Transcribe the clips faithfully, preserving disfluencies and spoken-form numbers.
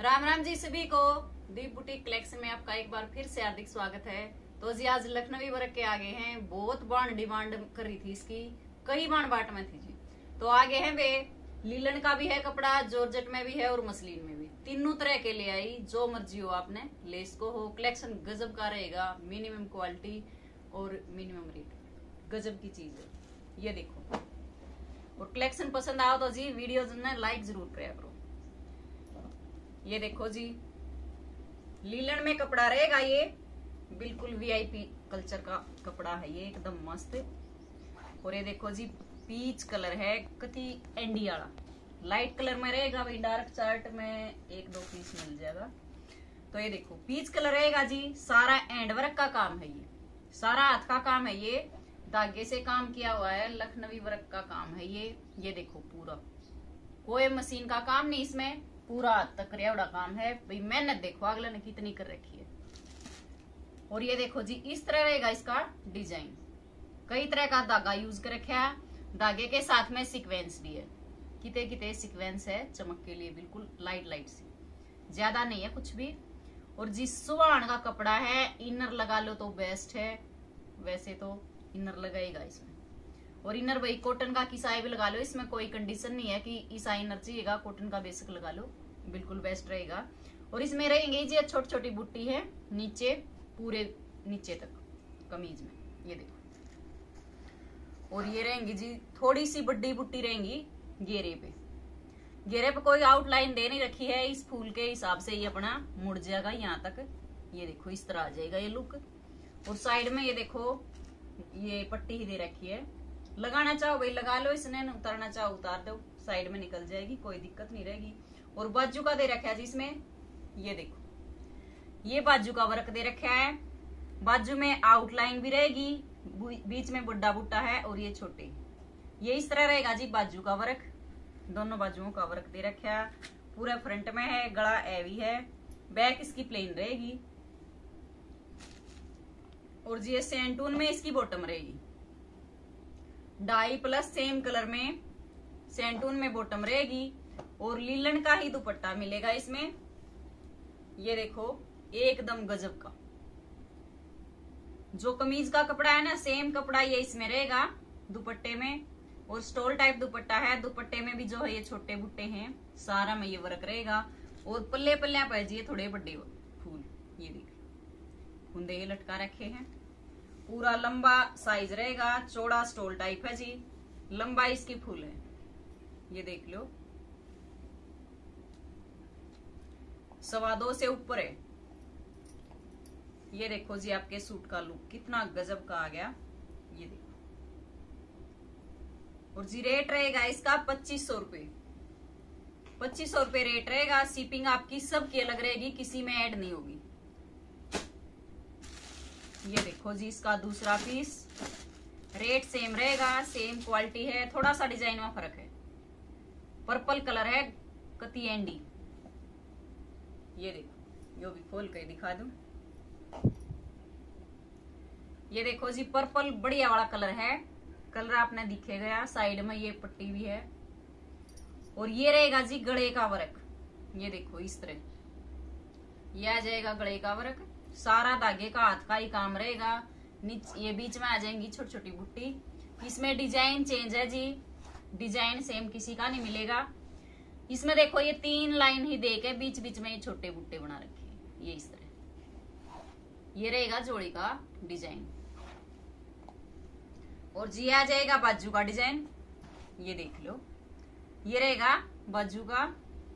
राम राम जी सभी को। दीप boutique collection में आपका एक बार फिर से हार्दिक स्वागत है। तो जी आज लखनवी वर्क के आगे हैं, बहुत बाण डिमांड कर रही थी इसकी, कई बाण बाट में थी जी। तो आगे हैं वे लीलन का भी है कपड़ा, जॉर्जेट में भी है और मसलिन में भी, तीनों तरह के ले आई। जो मर्जी हो आपने ले इसको हो। कलेक्शन गजब का रहेगा, मिनिमम क्वालिटी और मिनिमम रेट, गजब की चीज है। ये देखो, और कलेक्शन पसंद आओ तो जी वीडियो लाइक जरूर कराया करो। ये देखो जी, लीलन में कपड़ा रहेगा, ये बिल्कुल वीआईपी कल्चर का कपड़ा है, ये एकदम मस्त। और ये देखो जी, पीच कलर है, कति एंडी वाला लाइट कलर में रहेगा भाई। डार्क चार्ट में एक दो पीस मिल जाएगा। तो ये देखो पीच कलर रहेगा जी, सारा एंड वर्क का काम है, ये सारा हाथ का काम है, ये धागे से काम किया हुआ है, लखनवी वर्क का काम है ये। ये देखो पूरा कोई मशीन का काम नहीं इसमें, पूरा हाथ तक रेवड़ा काम है भाई। मेहनत देखो अगले ने कितनी कर रखी है। और ये देखो जी, इस तरह रहेगा इसका डिजाइन, कई तरह का धागा यूज कर रखा है, धागे के साथ में सीक्वेंस भी है, किते किते सीक्वेंस है चमक के लिए, बिल्कुल लाइट लाइट सी, ज्यादा नहीं है कुछ भी। और जिस सुहान का कपड़ा है, इनर लगा लो तो बेस्ट है, वैसे तो इनर लगाएगा इसमें। और इनर भाई कॉटन का किसाई भी लगा लो, इसमें कोई कंडीशन नहीं है कि ईसा इनर चाहिएगा, कॉटन का बेसिक लगा लो, बिल्कुल बेस्ट रहेगा। और इसमें रहेंगे ये छोटी छोटी बुट्टी है नीचे, पूरे नीचे तक कमीज में, ये देखो। और ये रहेंगी जी थोड़ी सी बड़ी बुट्टी रहेंगी घेरे पे, घेरे पे कोई आउटलाइन दे नहीं रखी है, इस फूल के हिसाब से ये अपना मुड़ जाएगा यहाँ तक। ये देखो इस तरह आ जाएगा ये लुक। और साइड में ये देखो ये पट्टी ही दे रखी है, लगाना चाहो भाई लगा लो इसने, उतारना चाहो उतार दो, साइड में निकल जाएगी, कोई दिक्कत नहीं रहेगी। और बाजू का दे रखा है जिसमें, ये देखो ये बाजू का वर्क दे रखा है, बाजू में आउटलाइन भी रहेगी, बीच में बुड्ढा बुट्टा है और ये छोटे, ये इस तरह रहेगा जी बाजू का वर्क। दोनों बाजुओं का वर्क दे रखा है, पूरा फ्रंट में है, गला एवी है, बैक इसकी प्लेन रहेगी। और जी सेंटून में इसकी बॉटम रहेगी, डाई प्लस सेम कलर में सेंटून में बॉटम रहेगी। और लीलन का ही दुपट्टा मिलेगा इसमें, ये देखो एकदम गजब का। जो कमीज का कपड़ा है ना, सेम कपड़ा ये इसमें रहेगा दुपट्टे में। और स्टोल टाइप दुपट्टा है, दुपट्टे में भी जो है ये छोटे बुट्टे हैं, सारा में ये वर्क रहेगा। और पल्ले पल्ले पे जी थोड़े बड़े फूल, ये देख फुंदे ये लटका रखे हैं। पूरा लंबा साइज रहेगा, चौड़ा स्टोल टाइप है जी, लंबाई इसकी फुल है, ये देख लो सवा दो से ऊपर है। ये देखो जी आपके सूट का लुक कितना गजब का आ गया, ये देखो। और जी रेट रहेगा इसका पच्चीस सौ रुपये, पच्चीस सौ रुपये रेट रहेगा। शिपिंग आपकी सबकी अलग रहेगी, किसी में ऐड नहीं होगी। ये देखो जी इसका दूसरा पीस, रेट सेम रहेगा, सेम क्वालिटी है, थोड़ा सा डिजाइन में फर्क है। पर्पल कलर है, कती एंडी, ये देखो यो भी खोल के दिखा दूं। ये देखो जी पर्पल बढ़िया वाला कलर है, कलर आपने दिखे गया, साइड में ये पट्टी भी है। और ये रहेगा जी गले का वर्क, ये देखो इस तरह ये आ जाएगा गले का वर्क, सारा धागे का हाथ का ही काम रहेगा। नीचे ये बीच में आ जाएंगी छोटी छोटी बुट्टी, इसमें डिजाइन चेंज है जी, डिजाइन सेम किसी का नहीं मिलेगा। इसमें देखो ये तीन लाइन ही देके बीच बीच में ये छोटे बुट्टे बना रखे हैं, ये इस तरह ये रहेगा जोड़ी का डिजाइन। और जी आ जाएगा बाजू का डिजाइन, ये देख लो ये रहेगा बाजू का।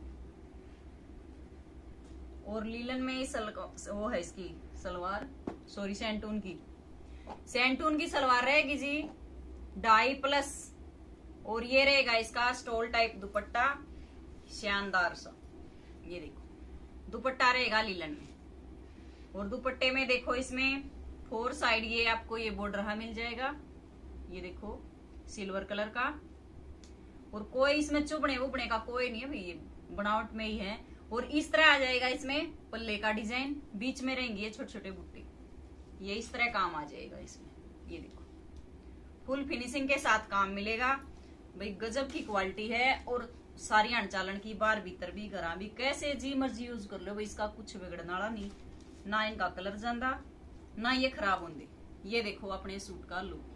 और लीलन में सल वो है इसकी सलवार, सॉरी सेंटून की, सेंटून की सलवार रहेगी जी डाई प्लस। और ये रहेगा इसका स्टोल टाइप दुपट्टा, शानदार सा, ये देखो दुपट्टा रहेगा लीलन में। और दुपट्टे में देखो इसमें फोर साइड ये आपको ये बॉर्डर मिल जाएगा, ये देखो सिल्वर कलर का। और कोई इसमें चुभने उबने का कोई नहीं है भाई, ये बनावट में ही है। और इस तरह आ जाएगा इसमें पल्ले का डिजाइन, बीच में रहेंगे ये छोटे छोटे बुट्टे, ये इस तरह काम आ जाएगा इसमें। ये देखो फुल फिनिशिंग के साथ काम मिलेगा भाई, गजब की क्वालिटी है। और सारी अणचालन की, बाहर भीतर भी घरा भी, कैसे जी मर्जी यूज कर लो भाई, इसका कुछ बिगड़ने वाला नहीं। ना इनका कलर जांदा, ना ये खराब होंगे। ये देखो अपने सूट का लुक।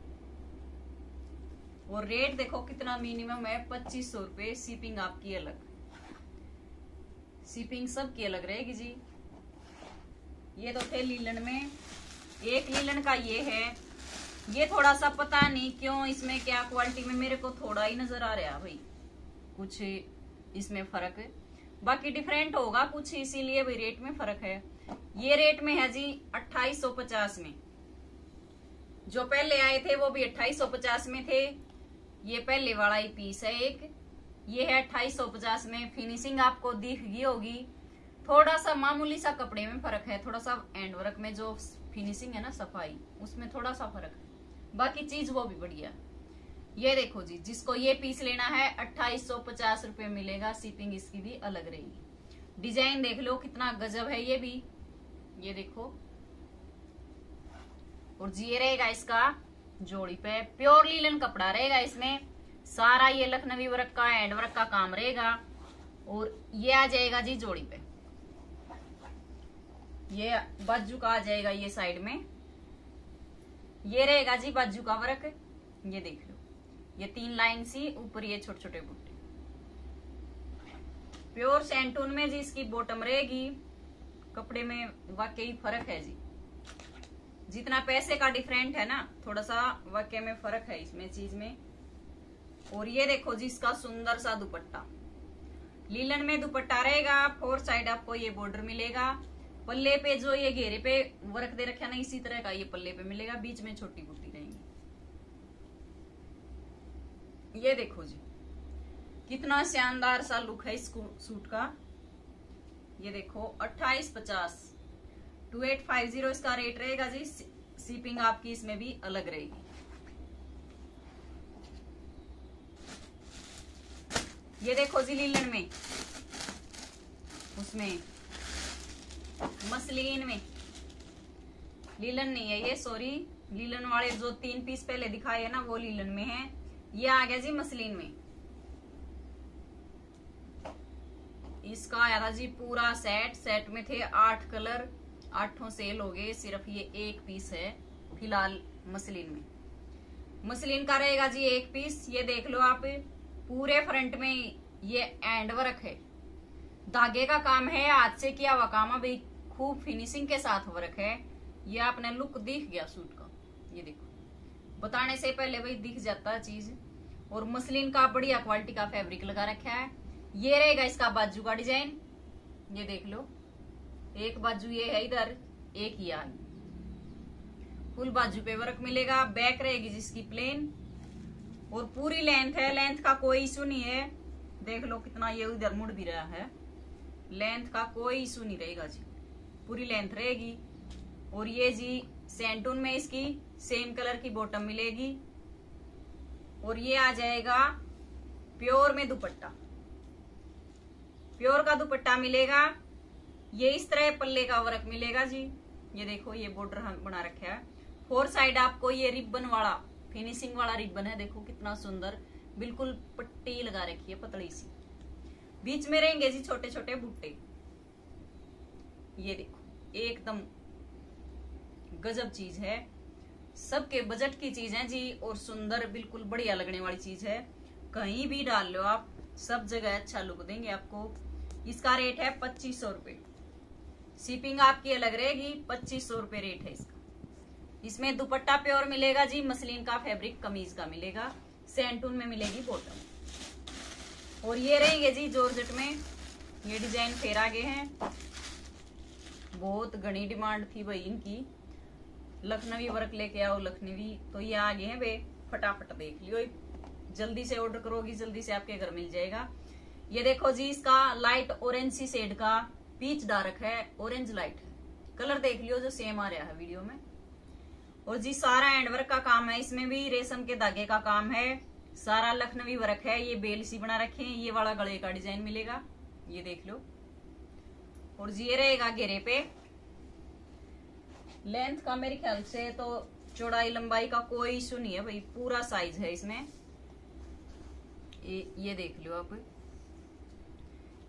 और रेट देखो कितना मिनिमम है, पच्चीस सौ रुपए। शिपिंग आपकी अलग, शिपिंग सबकी अलग रहेगी जी। ये तो थे लीलन में। एक लीलन का ये है, ये थोड़ा सा पता नहीं क्यों इसमें क्या क्वालिटी में मेरे को थोड़ा ही नजर आ रहा भाई, कुछ इसमें फर्क है। बाकी डिफरेंट होगा कुछ, इसीलिए भाई रेट में फर्क है। ये रेट में है जी अट्ठाईस सौ पचास में। जो पहले आए थे वो भी अट्ठाईस सौ पचास में थे। ये पहले वाला ही पीस है एक, ये है अट्ठाईस सौ पचास में। फिनिशिंग आपको दिख गई होगी, थोड़ा सा मामूली सा कपड़े में फर्क है, थोड़ा सा एंड वर्क में जो फिनिशिंग है ना, सफाई, उसमें थोड़ा सा फर्क है। बाकी चीज वो भी बढ़िया। ये देखो जी, जिसको ये पीस लेना है अट्ठाईस सौ पचास रुपए मिलेगा। शिपिंग इसकी भी अलग रहेगी। डिजाइन देख लो कितना गजब है ये भी, ये देखो। और जी ये रहेगा इसका जोड़ी पे, प्योर लीलन कपड़ा रहेगा इसमें। सारा ये लखनवी वर्क का एंड वर्क का काम रहेगा। और ये आ जाएगा जी जोड़ी पे, ये बाजू का आ जाएगा ये साइड में। ये रहेगा जी बाजू का वर्क, ये देख लो, ये तीन लाइन सी, ऊपर ये छोटे छोटे बुट्टे। प्योर सैंटून में जी इसकी बॉटम रहेगी। कपड़े में वाकई फर्क है जी, जितना पैसे का डिफरेंट है ना, थोड़ा सा वाकई में फर्क है इसमें चीज में। और ये देखो जी इसका सुंदर सा दुपट्टा, लीलन में दुपट्टा रहेगा। फोर साइड आपको ये बॉर्डर मिलेगा। पल्ले पे जो ये घेरे पे वर्क दे रखा ना, इसी तरह का ये पल्ले पे मिलेगा। बीच में छोटी बूटी रहेंगी। ये देखो जी कितना शानदार सा लुक है इस सूट का। ये देखो अट्ठाईस पचास, टू एट फाइव जीरो इसका रेट रहेगा जी। शिपिंग आपकी इसमें भी अलग रहेगी। ये देखो जी लीलन में, उसमें मसलिन में, लीलन नहीं है ये, सॉरी, लीलन वाले जो तीन पीस पहले दिखाए है ना वो लीलन में है। ये आ गया जी मसलिन में। इसका आया था जी पूरा सेट। सेट में थे आठ कलर, आठों सेल हो गए, सिर्फ ये एक पीस है फिलहाल मसलिन में। मसलिन का रहेगा जी एक पीस। ये देख लो आप, पूरे फ्रंट में ये एंड वर्क है, धागे का काम है, हाथ से किया हुआ काम है भाई, खूब फिनिशिंग के साथ वर्क है। ये आपने लुक दिख गया सूट का, ये देखो, बताने से पहले भाई दिख जाता चीज। और मसलिन का बढ़िया क्वालिटी का फैब्रिक लगा रखा है। ये रहेगा इसका बाजू का डिजाइन, ये देख लो, एक बाजू ये है इधर, एक ही आगे, फुल बाजू पे वर्क मिलेगा। बैक रहेगी जिसकी प्लेन, और पूरी लेंथ है, लेंथ का कोई इशू नहीं है। देख लो कितना ये उधर मुड़ भी रहा है, लेंथ का कोई इशू नहीं रहेगा जी, पूरी लेंथ रहेगी। और ये जी सैंटून में इसकी सेम कलर की बॉटम मिलेगी। और ये आ जाएगा प्योर में दुपट्टा, प्योर का दुपट्टा मिलेगा। ये इस तरह पल्ले का वर्क मिलेगा जी। ये देखो ये बॉर्डर हम बना रखा है। फोर साइड आपको ये रिबन वाला, फिनिशिंग वाला रिबन है, देखो कितना सुंदर, बिल्कुल पट्टी लगा रखी है पतली सी। बीच में रहेंगे जी छोटे छोटे बूटे। ये देखो एकदम गजब चीज है, सबके बजट की चीज है जी, और सुंदर बिल्कुल बढ़िया लगने वाली चीज है। कहीं भी डाल लो आप, सब जगह अच्छा लुक देंगे आपको। इसका रेट है पच्चीस सौ रुपए। शिपिंग आपकी अलग रहेगी, पच्चीस सौ रुपए रेट है इसका। इसमें दुपट्टा प्योर मिलेगा जी, मसलिन का फैब्रिक कमीज का मिलेगा, सैंटून में मिलेगी बॉटम। और ये रहेंगे जी जॉर्जेट में। ये डिजाइन फिर आगे हैं, बहुत घनी डिमांड थी भाई इनकी, लखनवी वर्क लेके आओ लखनवी, तो ये आगे हैं बे, फटाफट देख लियो, जल्दी से ऑर्डर करोगी जल्दी से आपके घर मिल जाएगा। ये देखो जी इसका लाइट ऑरेंज सी शेड का पीच डार्क है, ऑरेंज लाइट है, कलर देख लियो जो सेम आ रहा है वीडियो में। और जी सारा एंडवर्क का काम है, इसमें भी रेशम के धागे का काम है, सारा लखनवी वर्क है। ये बेल सी बना रखे हैं, ये वाला गले का डिजाइन मिलेगा, ये देख लो। और जी ये रहेगा घेरे पे। लेंथ का मेरे ख्याल से तो चौड़ाई लंबाई का कोई इशू नहीं है भाई, पूरा साइज है इसमें। ये, ये देख लो आप,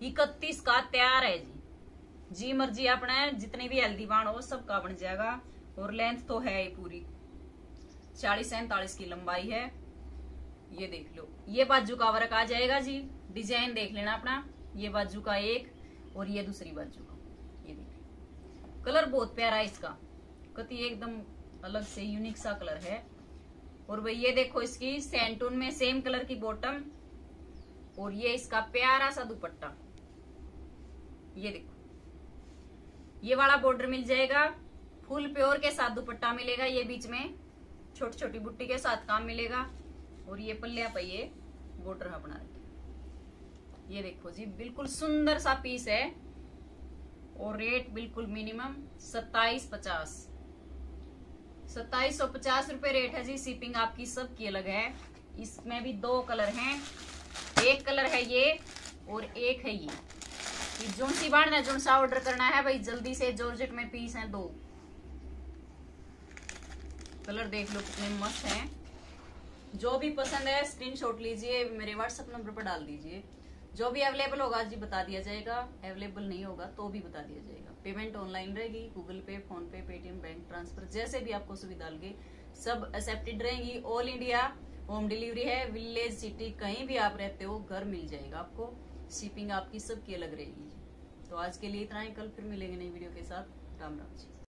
इकतीस का तैयार है जी। जी मर्जी अपने जितनी भी हेल्दी बाण हो सबका बन जाएगा। और लेंथ तो है ही पूरी चालीस सैंतालीस की लंबाई है। ये देख लो, ये बाजू का वर्क आ जाएगा जी। डिजाइन देख लेना अपना, ये बाजू का एक और ये दूसरी बाजू का। ये देख लो, कलर बहुत प्यारा है इसका, कति एकदम अलग से यूनिक सा कलर है। और भाई ये देखो इसकी सैंटून में सेम कलर की बॉटम और ये इसका प्यारा सा दुपट्टा। ये देखो, ये वाला बॉर्डर मिल जाएगा, फुल प्योर के साथ दुपट्टा मिलेगा। ये बीच में छोटी छोटी बुट्टी के साथ काम मिलेगा। और ये पल्ले पे ये बॉर्डर अपना रखे। ये देखो जी, बिल्कुल सुंदर सा पीस है। और रेट बिल्कुल मिनिमम सत्ताईस पचास सत्ताईस सौ पचास रुपए रेट है जी। शिपिंग आपकी सबकी अलग है। इसमें भी दो कलर हैं, एक कलर है ये और एक है ये। जोन सी बाढ़ जोन सा ऑर्डर करना है भाई जल्दी से। जॉर्जेट में पीस हैं दो। कलर देख लो कितने मस्त हैं। जो भी पसंद है स्क्रीनशॉट लीजिए, मेरे व्हाट्सएप नंबर पर डाल दीजिए। जो भी अवेलेबल होगा जी बता दिया जाएगा, अवेलेबल नहीं होगा तो भी बता दिया जाएगा। पेमेंट ऑनलाइन रहेगी, Google Pay, PhonePe, Paytm, bank transfer, जैसे भी आपको सुविधा लगे सब एक्सेप्टेड रहेंगी। ऑल इंडिया होम डिलीवरी है। विलेज सिटी कहीं भी आप रहते हो घर मिल जाएगा आपको। शिपिंग आपकी सबकी अलग रहेगी। तो आज के लिए इतना ही, कल फिर मिलेंगे नई वीडियो के साथ। राम राम जी।